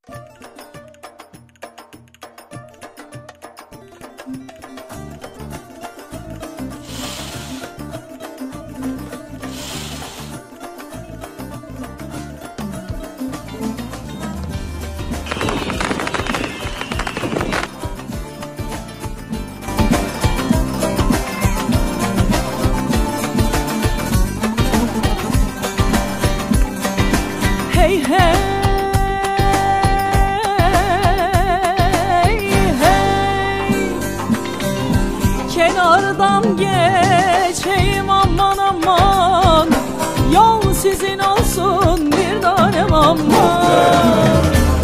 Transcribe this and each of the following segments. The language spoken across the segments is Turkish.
Hey hey hey, kenardan geçeyim aman aman, yol sizin olsun bir tanem aman.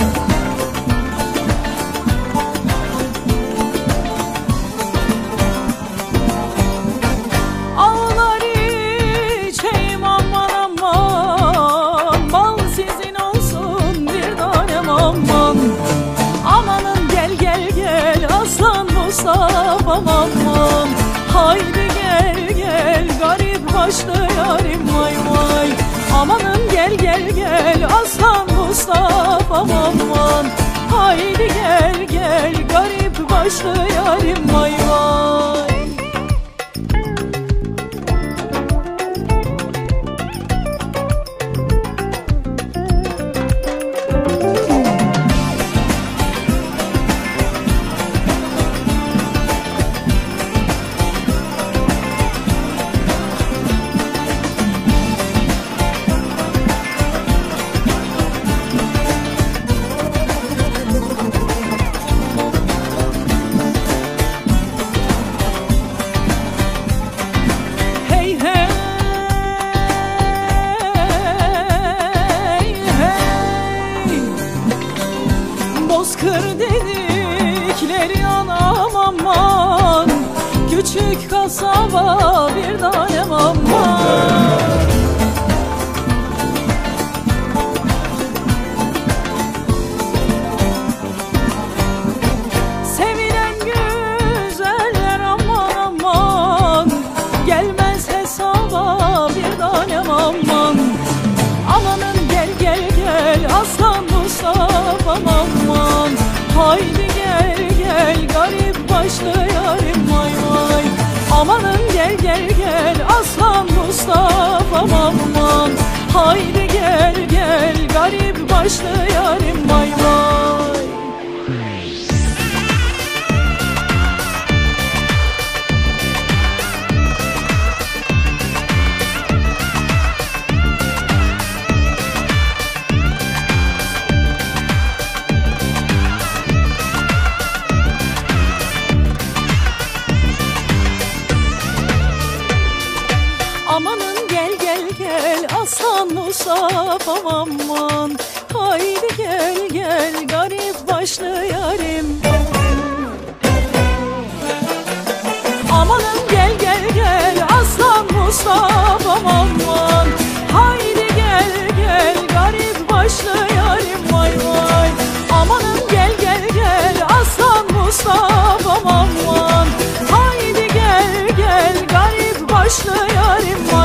Ağlar içeyim aman aman, bal sizin olsun bir tanem aman. Amanın gel gel gel aslan Mustafa'm aman. Haydi gel gel garip başlı yarim vay vay. Amanın gel gel gel aslan Mustafa'm aman. Haydi gel gel garip başlı yarim vay vay. Bozkır dedikleri anam aman, küçük kasaba bir tanem aman. Sevilen güzeller aman aman, gelmez hesaba bir tanem aman. Amanın gel gel gel aslan Mustafa'm aman. Haydi gel gel garip başlı yarim vay vay. Amanın gel gel gel aslan Mustafa'm aman. Haydi gel gel garip başlı yarim vay vay. Amanın gel gel gel aslan Mustafa'm aman. Haydi gel gel garip başlı yarim. Amanın gel gel gel aslan Mustafa'm aman. Haydi gel gel garip başlı yarim vay vay. Amanın gel gel gel aslan Mustafa'm aman. Haydi gel gel garip başlı yarim vay.